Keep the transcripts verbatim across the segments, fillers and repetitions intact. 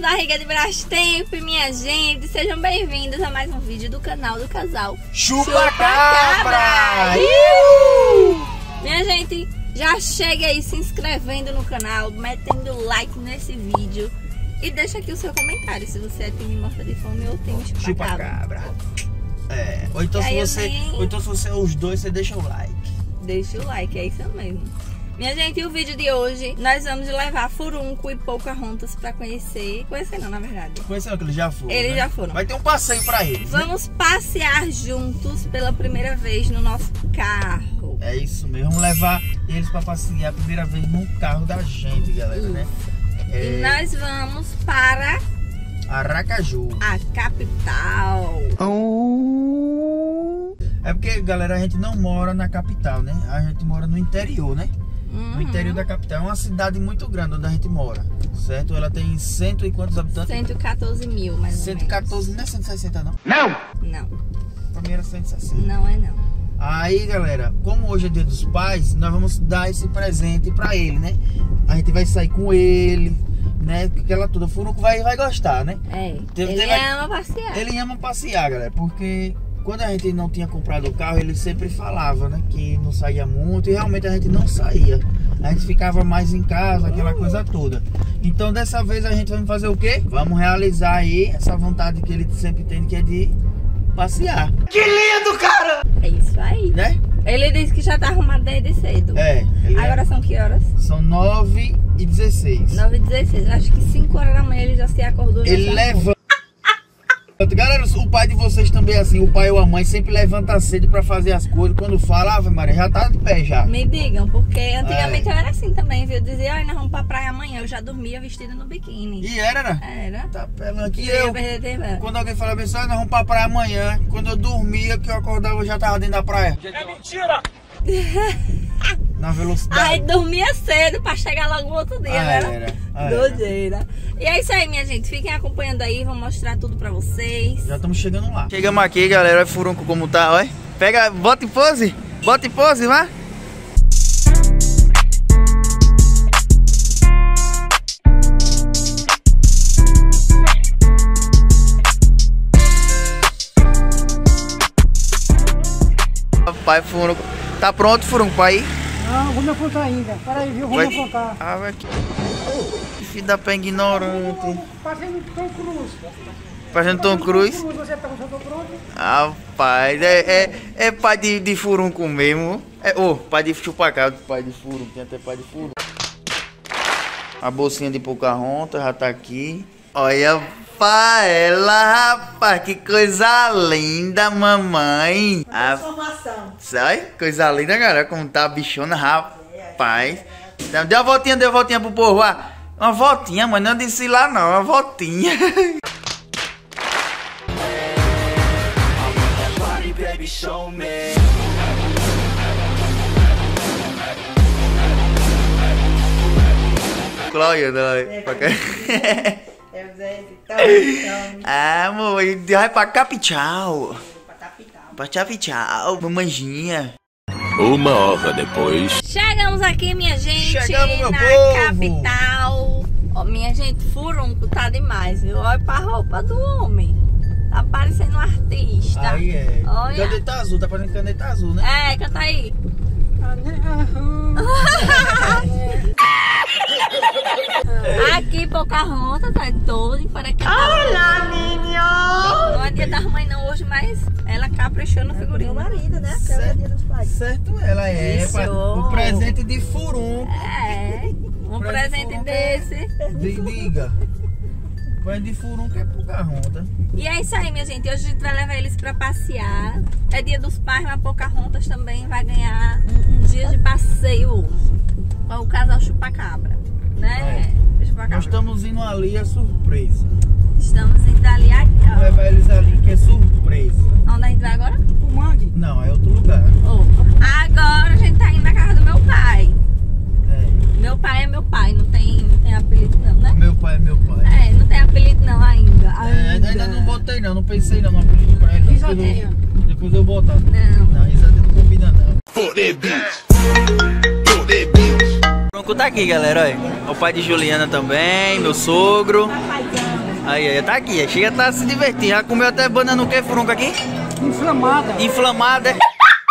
barriga de Brastemp, minha gente, sejam bem-vindos a mais um vídeo do canal do casal Chupa-Cabra! Minha gente, já chega aí se inscrevendo no canal, metendo like nesse vídeo e deixa aqui o seu comentário se você é time morta de fome ou time chupa-cabra. Chupa-Cabra. É, ou então, se você, nem... ou então se você é os dois, você deixa o like. Deixa o like, é isso mesmo. Minha gente, e o vídeo de hoje, nós vamos levar Furunco e Pocahontas pra conhecer. Conhecer não, na verdade. Conhecer não, que eles já foram. Eles né? já foram. Vai ter um passeio pra eles. Vamos né? passear juntos pela primeira vez no nosso carro. É isso mesmo, vamos levar eles pra passear a primeira vez no carro da gente, galera, isso. né? É... E nós vamos para... Aracaju. A capital. Oh. É porque, galera, a gente não mora na capital, né? A gente mora no interior, né? Uhum. No interior da capital. É uma cidade muito grande onde a gente mora, certo? Ela tem cento e quantos habitantes? cento e quatorze mil, mais ou menos. cento e quatorze, não é cento e sessenta, não? Não! Não. Pra mim era cento e sessenta. Não é não. Aí, galera, como hoje é dia dos pais, nós vamos dar esse presente pra ele, né? A gente vai sair com ele, né? Aquela toda, o Furunco vai, vai gostar, né? É, Teve, ele teve, ama passear. Ele ama passear, galera, porque... Quando a gente não tinha comprado o carro, ele sempre falava, né, que não saía muito, e realmente a gente não saía. A gente ficava mais em casa, aquela coisa toda. Então dessa vez a gente vai fazer o quê? Vamos realizar aí essa vontade que ele sempre tem, que é de passear. Que lindo, cara! É isso aí. Né? Ele disse que já tá arrumado desde cedo. É. Agora é... são que horas? São nove e dezesseis. nove e dezesseis. Acho que cinco horas da manhã ele já se acordou. Ele levanta. Galera, o pai de vocês também é assim, o pai ou a mãe sempre levanta cedo pra fazer as coisas. Quando fala, Ave Maria, já tá de pé já. Me digam, porque antigamente é. eu era assim também, viu? Eu dizia, ai, nós vamos pra praia amanhã. Eu já dormia vestida no biquíni. E era, né? Era. Tá pelando aqui. Eu, eu perder tempo. Quando alguém falava assim, nós vamos pra praia amanhã. Quando eu dormia, que eu acordava, eu já tava dentro da praia. É mentira! Na velocidade. Aí dormia cedo pra chegar logo no outro dia, ah, né? Era. Ah, doideira. Era. E é isso aí, minha gente. Fiquem acompanhando aí, vou mostrar tudo pra vocês. Já estamos chegando lá. Chegamos aqui, galera. Olha o Furunco como tá, olha. Pega, bota em pose. Bota em pose, vai. Pai, Furunco. Tá pronto, Furunco, pra ir? Não, vou me apontar ainda. Peraí, viu? Vou vai... me apontar. Ah, vai aqui. Que filho da pé ignorante. Fazendo Tom Cruise. Fazendo Tom Cruise? Você tá com o seu Tom Cruise? Rapaz, é, é, é pai de, de Furunco mesmo. É, ô, oh, pai de chupa-cabra, pai de Furunco. Tem até pai de Furunco. A bolsinha de Pocahontas já tá aqui. Olha pra ela, rapaz. Que coisa linda, mamãe. A... Sai, coisa linda, galera. Como tá a bichona, rapaz. Deu uma voltinha, deu uma voltinha pro povo. Ah, uma voltinha, mas não disse lá não, uma voltinha. Cláudia, ah, amor, vai pra capital. Pra capital, mamãezinha. Uma hora depois. Chegamos aqui, minha gente, Chegamos, meu na povo. capital. Ó, minha gente, Furunco tá demais, viu? Olha pra roupa do homem. Tá parecendo um artista. Aí é. Olha. Caneta azul, tá parecendo caneta azul, né? É, canta aí. Aqui Pocahontas tá doida para que. Olá, menino! Não é dia das mães não hoje, mas ela caprichou no figurino. Meu marido, né? Certo, é o dia dos pais. certo, ela é. Isso. Um presente de Furunco. É, um presente, presente desse. De, diga. Presente de Furunco é Pocahontas. E é isso aí, minha gente. Hoje a gente vai levar eles pra passear. É dia dos pais, mas Pocahontas também vai ganhar um, um dia de passeio hoje. Com o casal Chupa-Cabra, né? É. Chupa-Cabra. Nós estamos indo ali, é surpresa. Estamos indo ali aqui, ó. Vou levar eles ali, que é surpresa. Onde a gente vai agora? O Mangue? Não, é outro lugar. Oh. Agora a gente tá indo na casa do meu pai. É. Meu pai é meu pai, não tem, não tem apelido não, né? Meu pai é meu pai. É, não tem apelido não ainda. É, ainda. ainda não botei não, não pensei não no apelido pra ele. Risadinha. Depois, depois eu botar. Não. Não, risadinha não combina não. Furunco tá aqui, galera, olha. O pai de Juliana também, meu sogro. Papaizão. Aí, aí, tá aqui. Chega, tá se divertindo. Já comeu até banana o que, Furunco, aqui? Inflamada. Inflamada, é?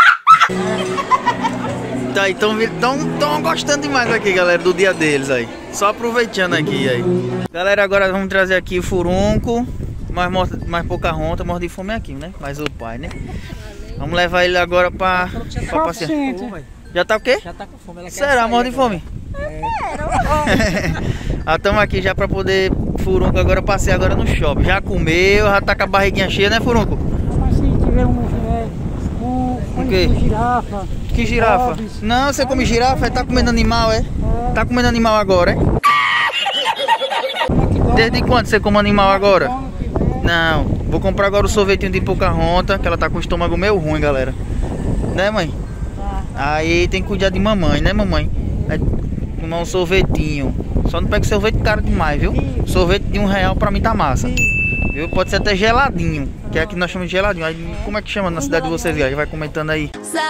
Tá, então estão gostando demais aqui, galera, do dia deles aí. Só aproveitando aqui aí. Galera, agora vamos trazer aqui o Furunco. Mais, mais Pocahontas, morre de fome aqui, né? Mais o pai, né? Vamos levar ele agora pra, pra passear. Já tá o quê? Já tá com fome. Ela Será, morre de fome? É. Ah, estamos aqui já pra poder Furunco agora passear agora no shopping. Já comeu, já tá com a barriguinha cheia, né, Furunco? Mas se tiver um, é, um, um, quê? um girafa. Que girafa? Pobres. Não, você come girafa? Tá comendo animal, é? É. Tá comendo animal agora, é? Desde quando você come animal agora? Não, vou comprar agora o sorvetinho de Pocahontas, que ela tá com o estômago meio ruim, galera. Né, mãe? Aí tem que cuidar de mamãe, né, mamãe? É tomar um sorvetinho. Só não pega sorvete caro demais, viu? Sorvete de um real pra mim tá massa. Viu? Pode ser até geladinho, que é aqui nós chamamos de geladinho. Aí, como é que chama na cidade de vocês, galera? Vai comentando aí.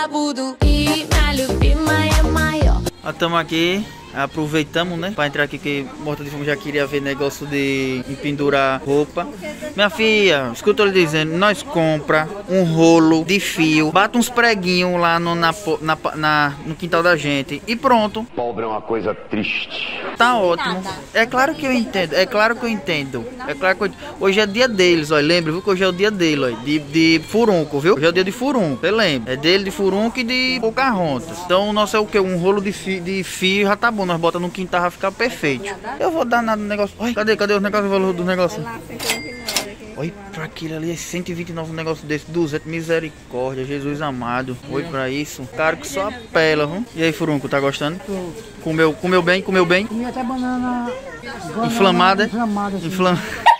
Ah, tamo aqui. Aproveitamos, né, pra entrar aqui, que Morta de Fome já queria ver negócio de pendurar roupa. Minha filha, escuta eu lhe dizendo, nós compra um rolo de fio, bata uns preguinhos lá no, na, na, na, no quintal da gente e pronto. Pobre é uma coisa triste. Tá ótimo. É claro que eu entendo, é claro que eu entendo. É claro que eu... Hoje é dia deles, ó, lembra, viu, que hoje é o dia dele, ó, de, de Furunco, viu? Hoje é o dia de Furunco, você lembra? É dele, de Furunco e de Pocahontas. Então o nosso é o que? Um rolo de fio, de fio já tá bom. Nós bota no quintal, vai ficar perfeito. Eu vou dar nada no negócio. Ai, cadê? Cadê os negócios, o valor do negócio? Oi, pra aquele ali é cento e vinte e nove um negócio desse, duzentos, misericórdia, Jesus amado. Oi pra isso. Caro que só apela, viu? E aí, Furunco, tá gostando? Comeu, comeu bem, comeu bem? Comi até banana... banana inflamada? Inflamada, assim. Inflam...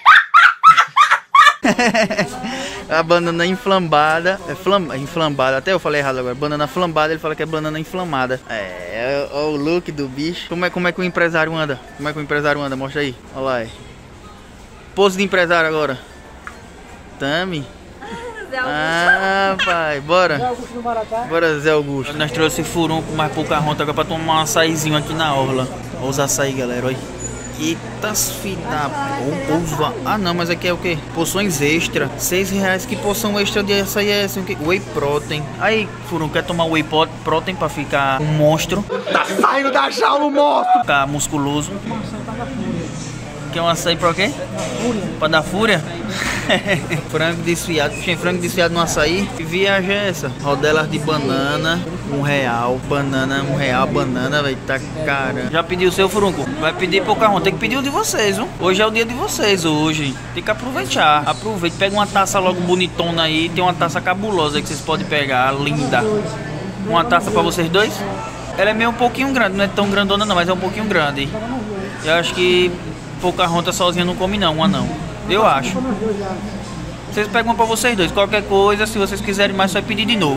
A banana inflamada, é flam, inflamada, até eu falei errado agora. Banana flambada, ele fala que é banana inflamada. É, olha o look do bicho. Como é, como é que o empresário anda? Como é que o empresário anda? Mostra aí. Olha lá. É. Pose de empresário agora. Tami. Ah, pai, bora. Zé Augusto do Maratá. Bora, Zé Augusto. Nós trouxemos Furunco mais Pocahontas agora pra tomar um açaizinho aqui na orla. Olha os açaí, galera, olha. Eita, filha. Ah, não, mas aqui é o que? Poções extra. Seis reais. Que poção extra de açaí é essa? Whey protein. Aí, Furunco, quer tomar whey protein pra ficar um monstro? Tá saindo da jaula o monstro! Ficar musculoso. Quer um açaí pra quê? Fúria. Pra dar fúria? Frango desfiado. Puxa, frango desfiado no açaí. Que viagem é essa? Rodelas de banana, um real. Banana, um real. Banana, velho, tá cara. Já pediu o seu, Furunco? Vai pedir Pocahontas. Tem que pedir o de vocês, viu? Hoje é o dia de vocês, hoje. Tem que aproveitar. Aproveite. Pega uma taça logo bonitona aí. Tem uma taça cabulosa aí que vocês podem pegar. Linda. Uma taça pra vocês dois? Ela é meio um pouquinho grande. Não é tão grandona não, mas é um pouquinho grande. Eu acho que Pocahontas sozinha não come não, uma não. Eu acho. Vocês pegam uma pra vocês dois. Qualquer coisa, se vocês quiserem mais, só vai pedir de novo.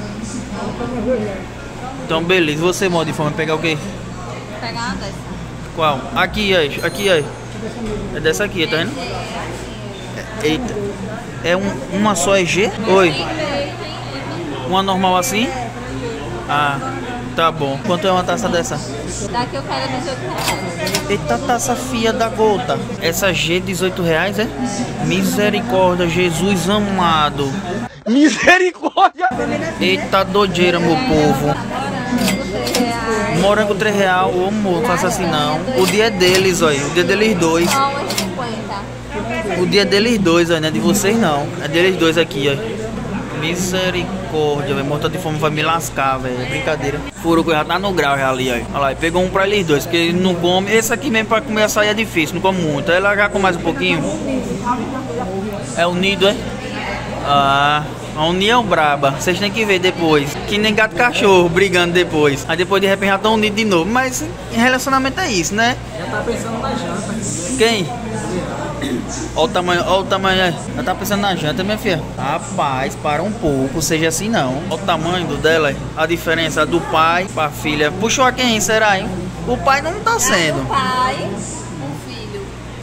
Então, beleza. Você, Morta de Fome, pegar o quê? Pegar uma dessa. Qual? Aqui, aí. Aqui, aí. É dessa aqui, tá vendo? Eita. É um, uma só é G? Oi. Uma normal assim? Ah, tá bom. Quanto é uma taça dessa? Daqui eu quero dezoito reais. Eita, taça fia da gota. Essa G, dezoito reais, é? Misericórdia, Jesus amado. Misericórdia! Eita doideira, meu povo. Morango três reais. Ô, amor, faça assim não. O dia é deles, olha. O dia é deles dois. Só um e cinquenta. O dia é deles dois, olha. Não é de vocês, não. É deles dois aqui, olha. Misericórdia, velho. Morta de Fome vai me lascar, velho. É brincadeira. Furunco já tá no grau já ali, ó. Olha lá, pegou um pra eles dois, porque ele não come. Esse aqui mesmo pra comer açaí é difícil, não come muito. Ela já come mais um pouquinho. É unido, é? Ah, a união braba. Vocês têm que ver depois. Que nem gato e cachorro brigando depois. Aí depois de repente já estão unidos de novo. Mas em relacionamento é isso, né? Já tá pensando na janta. Quem? Olha o tamanho, olha o tamanho. Já tá pensando na janta, minha filha. Rapaz, para um pouco, seja assim não. Olha o tamanho do dela, a diferença do pai pra filha. Puxou a quem, será, hein? O pai não tá sendo. O pai, o filho.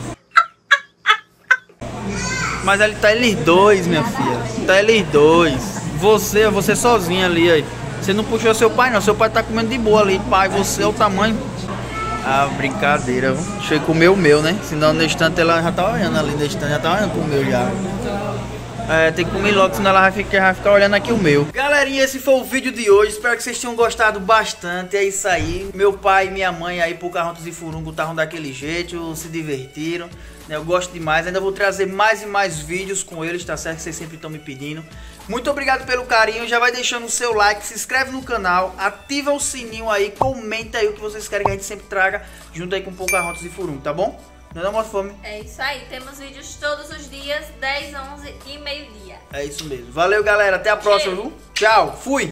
Mas ele tá eles dois, minha filha. Tá eles dois. Você, você sozinha ali, aí. Você não puxou seu pai, não. Seu pai tá comendo de boa ali. Pai, você é o tamanho. Ah, brincadeira. Deixa eu comer o meu, né? Senão no instante ela já tá olhando ali no instante, já tá olhando pro meu já. É, tem que comer logo, senão ela vai ficar, vai ficar olhando aqui o meu. Galerinha, esse foi o vídeo de hoje. Espero que vocês tenham gostado bastante. É isso aí. Meu pai e minha mãe aí, Pocahontas e Furungo, estavam daquele jeito, se divertiram. Eu gosto demais. Ainda vou trazer mais e mais vídeos com eles, tá certo? Que vocês sempre estão me pedindo. Muito obrigado pelo carinho. Já vai deixando o seu like, se inscreve no canal, ativa o sininho aí, comenta aí o que vocês querem que a gente sempre traga junto aí com Pocahontas e Furungo, tá bom? Não é não, fome? É isso aí, temos vídeos todos os dias, dez, onze e meio-dia. É isso mesmo. Valeu, galera. Até a próxima, viu? Tchau. Fui.